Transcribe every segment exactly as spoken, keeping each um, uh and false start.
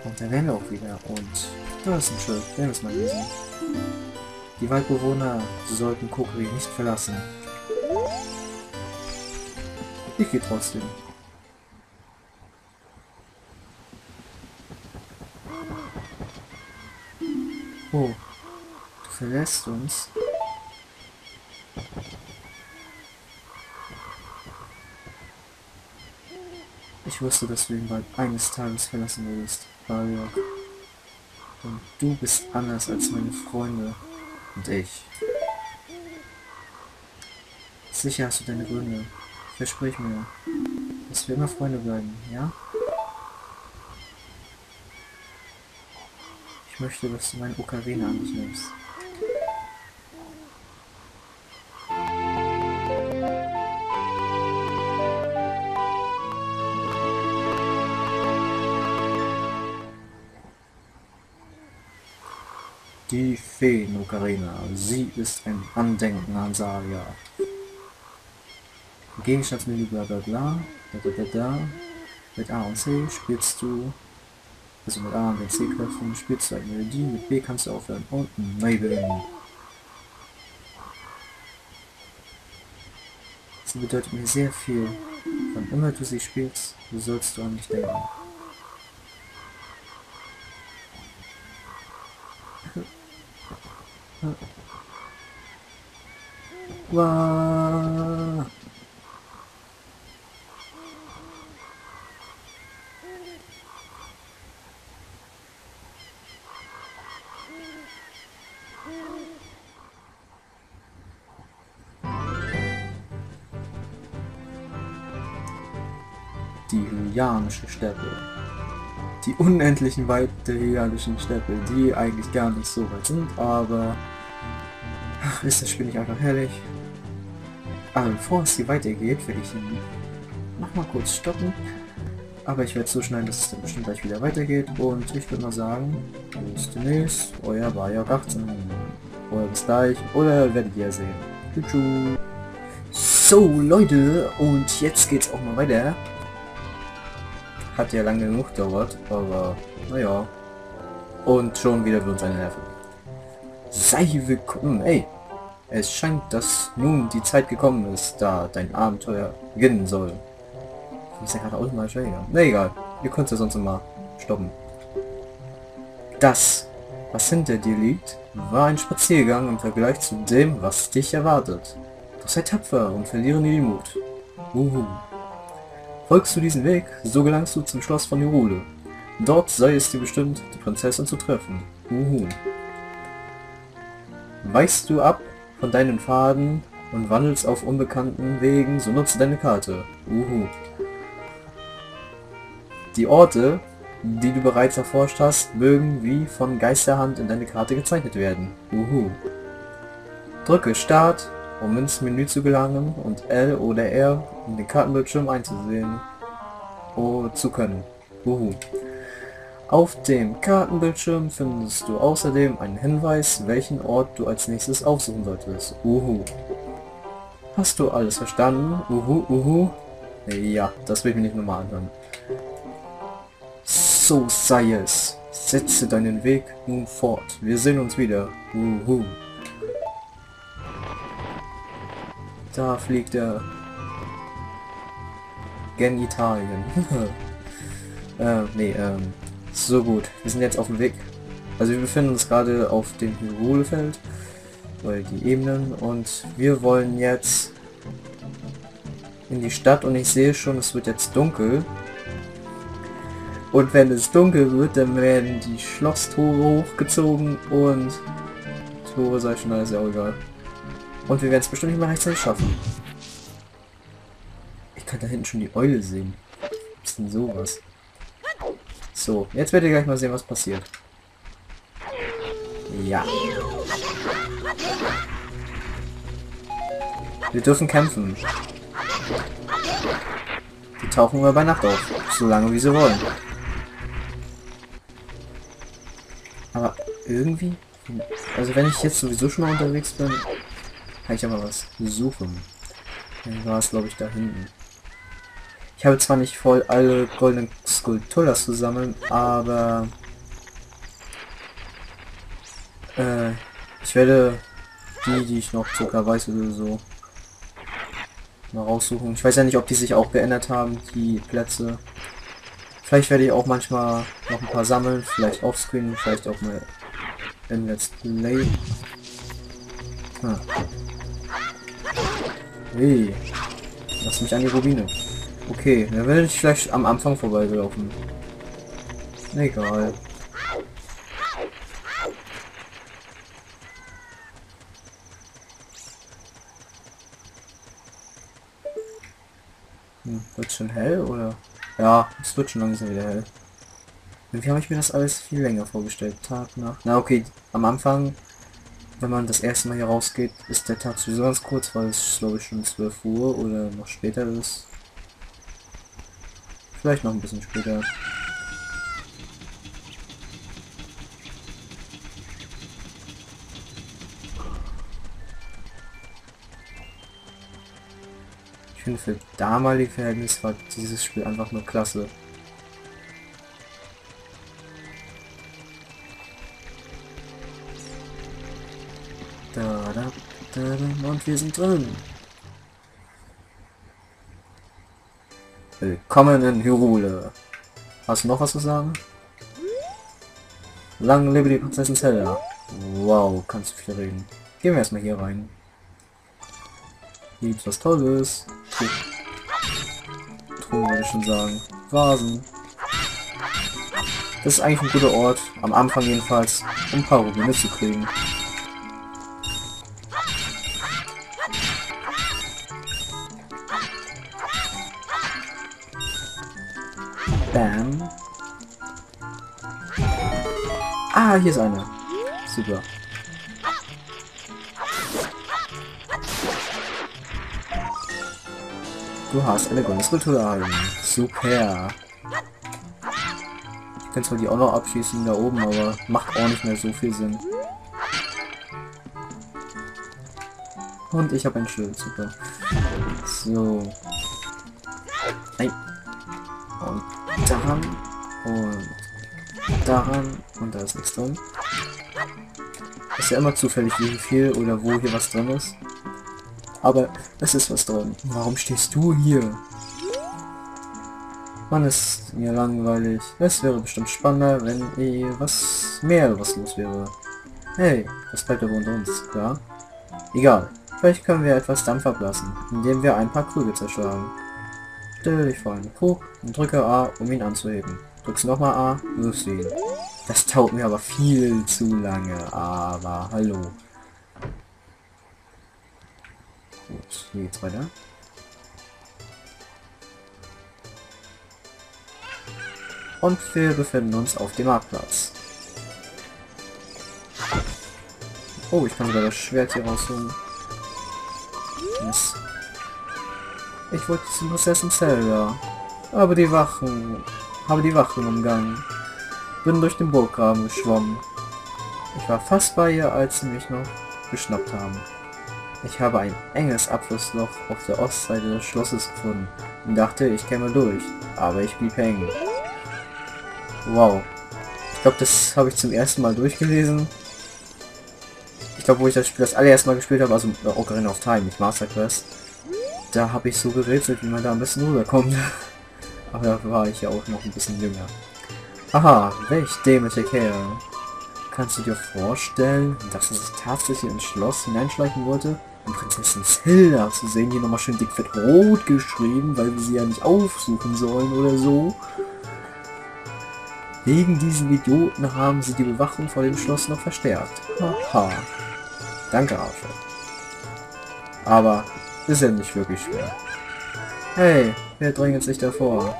Und da wären wir auch wieder. Und da ist ein Schild. Werden wir es mal lesen. Die Waldbewohner sollten Kokiri nicht verlassen. Ich gehe trotzdem. Oh, du verlässt uns. Ich wusste, dass du ihn bald eines Tages verlassen würdest, Barriok. Und du bist anders als meine Freunde und ich. Sicher hast du deine Gründe. Versprich mir, dass wir immer Freunde bleiben, ja? Ich möchte, dass du meine Ocarina an dich nimmst. Die Feen-Ocarina. Sie ist ein Andenken an Saria. Gegenstandsmenü bla bla bla. Da, da, da, da. Mit A und C spielst du. Also mit A und den C-Knöpfen spielst du eine Melodie. Mit B kannst du aufhören. Und neu beginnen. Sie bedeutet mir sehr viel. Wann immer du sie spielst, sollst du an mich denken. Wow. Die Hylianische Steppe. Die unendlichen Weiten der Hylianischen Steppe, die eigentlich gar nicht so weit sind, aber ach, ist das Spiel nicht einfach herrlich? Aber bevor es hier weitergeht, werde ich ihn noch mal kurz stoppen. Aber ich werde so schneiden, dass es dann bestimmt gleich wieder weitergeht. Und ich würde mal sagen, bis demnächst, euer Barriok achtzehn. Oder bis gleich, oder werdet ihr sehen. Tschüss. So Leute, und jetzt geht's auch mal weiter. Hat ja lange genug gedauert, aber naja. Und schon wieder wird uns eine Nerven. Sei willkommen, ey! Es scheint, dass nun die Zeit gekommen ist, da dein Abenteuer beginnen soll. Ich ist ja gerade automatisch weniger. Na egal, ihr könnt ja sonst immer stoppen. Das, was hinter dir liegt, war ein Spaziergang im Vergleich zu dem, was dich erwartet. Doch sei tapfer und verliere nie den Mut. Uhu. Folgst du diesen Weg, so gelangst du zum Schloss von Hyrule. Dort sei es dir bestimmt, die Prinzessin zu treffen. Uhu. Weichst du ab von deinen Pfaden und wandelst auf unbekannten Wegen, so nutze deine Karte. Uhu. Die Orte, die du bereits erforscht hast, mögen wie von Geisterhand in deine Karte gezeichnet werden. Uhu. Drücke Start, um ins Menü zu gelangen, und L oder R, um den Kartenbildschirm einzusehen oh, zu können. Uhu. Auf dem Kartenbildschirm findest du außerdem einen Hinweis, welchen Ort du als nächstes aufsuchen solltest. Uhu. Hast du alles verstanden? Uhu, uhu. Ja, das will ich mir nicht nochmal anhören. So sei es. Setze deinen Weg nun fort. Wir sehen uns wieder. Uhu. Da fliegt er. Gen Italien. äh, nee, ähm. So gut. Wir sind jetzt auf dem Weg. Also wir befinden uns gerade auf dem Hyrule-Feld. Oder die Ebenen. Und wir wollen jetzt in die Stadt. Und ich sehe schon, es wird jetzt dunkel. Und wenn es dunkel wird, dann werden die Schlosstore hochgezogen. Und Tore sei schon alles, ja auch egal. Und wir werden es bestimmt nicht mal rechtzeitig schaffen. Ich kann da hinten schon die Eule sehen. Was ist denn sowas? So, jetzt werdet ihr gleich mal sehen, was passiert. Ja. Wir dürfen kämpfen. Die tauchen immer bei Nacht auf. So lange wie sie wollen. Aber irgendwie... Also wenn ich jetzt sowieso schon mal unterwegs bin... Kann ich aber was suchen. Dann war es, glaube ich, da hinten. Ich Ich habe zwar nicht voll alle goldenen Skulpturas zusammen, aber äh, ich werde die, die ich noch circa weiß oder so, mal raussuchen. Ich weiß ja nicht, ob die sich auch geändert haben, die Plätze. Vielleicht werde ich auch manchmal noch ein paar sammeln, vielleicht offscreen, vielleicht auch mal im Let's Play. Ah. Hey, lass mich an die Rubine. Okay, dann werde ich vielleicht am Anfang vorbeigelaufen. Egal. Hm, wird schon hell oder? Ja, es wird schon langsam wieder hell. Irgendwie habe ich mir das alles viel länger vorgestellt. Tag, Nacht. Na okay, am Anfang, wenn man das erste Mal hier rausgeht, ist der Tag sowieso ganz kurz, weil es glaube ich schon zwölf Uhr oder noch später ist. Vielleicht noch ein bisschen später. Ich finde, für damalige Verhältnisse war dieses Spiel einfach nur klasse. Da, da, da, da, und wir sind drin. Willkommen in Hyrule. Hast du noch was zu sagen? Lang lebe die Prinzessin Zelda. Wow, kannst du viel reden. Gehen wir erstmal hier rein. Hier gibt's was Tolles. Truhen würde ich schon sagen. Vasen. Das ist eigentlich ein guter Ort, am Anfang jedenfalls, um ein paar Rubine zu kriegen. Bam. Ah, hier ist einer. Super. Du hast eine goldene Skulptur erhalten. Super. Ich könnte zwar die auch noch abschießen da oben, aber macht auch nicht mehr so viel Sinn. Und ich habe ein Schild. Super. So. Nein. Und daran. Und daran. Und da ist nichts drin. Ist ja immer zufällig, wie viel oder wo hier was drin ist. Aber es ist was drin. Warum stehst du hier? Mann, ist mir langweilig. Es wäre bestimmt spannender, wenn eh was mehr was los wäre. Hey, das bleibt aber unter uns, klar? Egal. Vielleicht können wir etwas Dampf ablassen, indem wir ein paar Krüge zerschlagen. Stell dich vor einen Krug und drücke A, um ihn anzuheben. Drückst nochmal A, wirfst ihn. Das dauert mir aber viel zu lange, aber hallo. Gut, hier geht's weiter. Und wir befinden uns auf dem Marktplatz. Oh, ich kann sogar das Schwert hier rausholen. Yes. Ich wollte zum Prinzessin Zelda, aber die Wachen, habe die Wachen umgangen. Bin durch den Burggraben geschwommen. Ich war fast bei ihr, als sie mich noch geschnappt haben. Ich habe ein enges Abflussloch auf der Ostseite des Schlosses gefunden und dachte, ich käme durch, aber ich blieb hängen. Wow. Ich glaube, das habe ich zum ersten Mal durchgelesen. Ich glaube, wo ich das Spiel das allererste Mal gespielt habe, also äh, Ocarina of Time, nicht Master Quest, da habe ich so gerätselt, wie man da ein bisschen rüberkommt. Aber da war ich ja auch noch ein bisschen jünger. Aha, welch dämlicher Kerl. Kannst du dir vorstellen, dass er sich tatsächlich ins Schloss hineinschleichen wollte, um Prinzessin Zelda zu sehen, hier nochmal schön dick fett rot geschrieben, weil wir sie ja nicht aufsuchen sollen oder so. Wegen diesen Idioten haben sie die Bewachung vor dem Schloss noch verstärkt. Haha. Danke, Arthur. Aber ist ja nicht wirklich schwer. Hey, wer drängelt sich davor?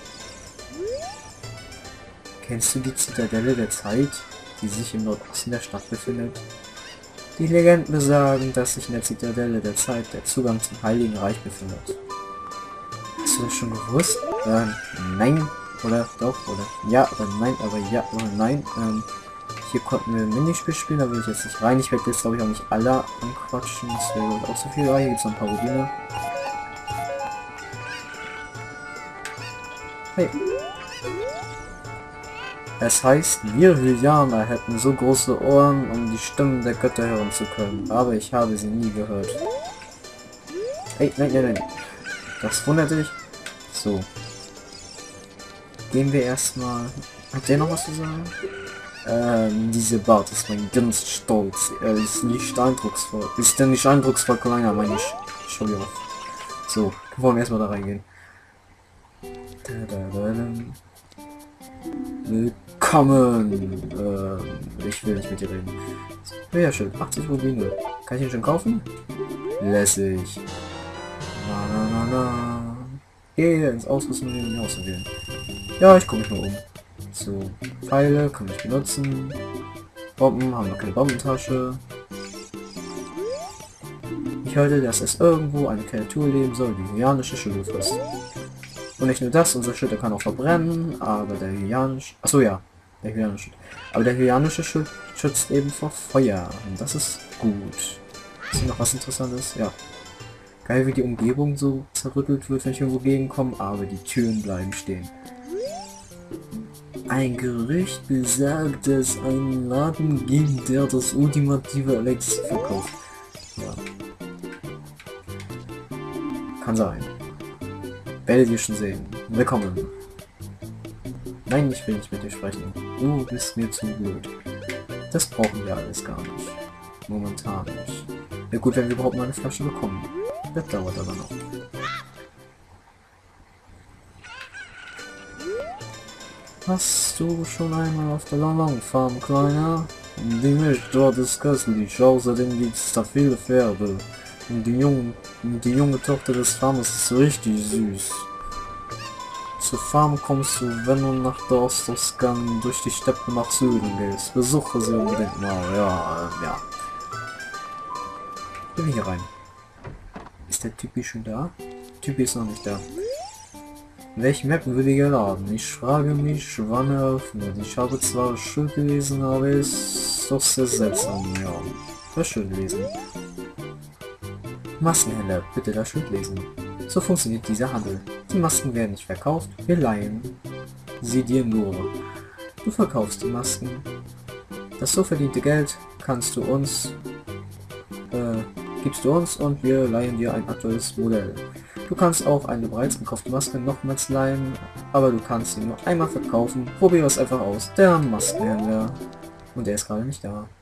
Kennst du die Zitadelle der Zeit, die sich im Nordosten der Stadt befindet? Die Legenden besagen, dass sich in der Zitadelle der Zeit der Zugang zum Heiligen Reich befindet. Hast du das schon gewusst? Äh, nein. Oder doch, oder ja, oder nein, aber ja, oder nein. Ähm, hier konnten wir ein Minispiel spielen, da will ich jetzt nicht rein. Ich werde jetzt, glaube ich, auch nicht alle anquatschen. Das wäre auch so viel. Ah, hier gibt es noch ein paar Rubine. Hey. Es heißt, wir Hylianer hätten so große Ohren, um die Stimmen der Götter hören zu können, aber ich habe sie nie gehört. Hey, nein, nein, nein. Das wundert dich. So. Gehen wir erstmal. Hat der noch was zu sagen? Ähm, diese Bart ist mein ganz stolz. Er ist nicht eindrucksvoll. Ist denn nicht eindrucksvoll, kleiner, meine ich. Entschuldigung. So, wollen wir erstmal da reingehen. Willkommen! Ähm, ich will nicht mit dir reden. Ja, schön. achtzig Rubine. Kann ich ihn schon kaufen? Lässig. Na, na, na, na. Gehe ins Ausrüstungsmenü auswählen. Ja, ich gucke mich mal um. So, Pfeile kann ich benutzen. Bomben haben wir keine Bombentasche. Ich hörte, dass es irgendwo eine Kreatur leben soll, die hylianische Schilde frisst. Und nicht nur das, unser Schild kann auch verbrennen, aber der hylianische... Achso, ja. Der hylianische Schild. Aber der hylianische Schild schützt eben vor Feuer. Und das ist gut. Ist hier noch was Interessantes? Ja. Geil, wie die Umgebung so zerrüttelt wird, wenn ich irgendwo gegenkomme, aber die Türen bleiben stehen. Ein Gerücht besagt, dass es einen Laden gibt, der das ultimative Elixier verkauft. Ja. Kann sein. Werdet ihr schon sehen. Willkommen. Nein, ich will nicht mit dir sprechen. Du bist mir zu blöd. Das brauchen wir alles gar nicht. Momentan nicht. Ja gut, wenn wir überhaupt mal eine Flasche bekommen. Das dauert aber noch. Hast du schon einmal auf der Long Farm, Kleiner? Die Milch dort ist köstlich, außerdem gibt es da viele Pferde. Und die, Jungen, die junge Tochter des Farmers ist richtig süß. Zur Farm kommst du, wenn du nach der Ostoskang durch die Steppe nach Süden gehst. Besuche sie unbedingt mal, ja, äh, ja. Gehen wir hier rein. Ist der Typi schon da? Typi ist noch nicht da. Welche Map würde ihr laden? Ich frage mich, wann er öffnet. Ich habe zwar Schild gelesen, aber ist doch sehr seltsam, ja. Wäre schön gelesen. Maskenhändler, bitte das Schild lesen. So funktioniert dieser Handel. Die Masken werden nicht verkauft, wir leihen sie dir nur. Du verkaufst die Masken. Das so verdiente Geld kannst du uns, äh, gibst du uns und wir leihen dir ein aktuelles Modell. Du kannst auch eine bereits gekaufte Maske nochmals leihen, aber du kannst sie nur einmal verkaufen. Probier es einfach aus. Der Maskenhändler. Und der ist gerade nicht da.